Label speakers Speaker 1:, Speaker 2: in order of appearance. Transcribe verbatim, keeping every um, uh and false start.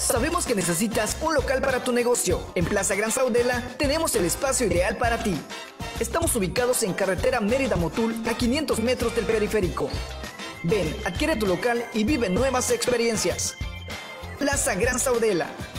Speaker 1: Sabemos que necesitas un local para tu negocio. En Plaza Gran Saudela tenemos el espacio ideal para ti. Estamos ubicados en carretera Mérida-Motul, a quinientos metros del periférico. Ven, adquiere tu local y vive nuevas experiencias. Plaza Gran Saudela.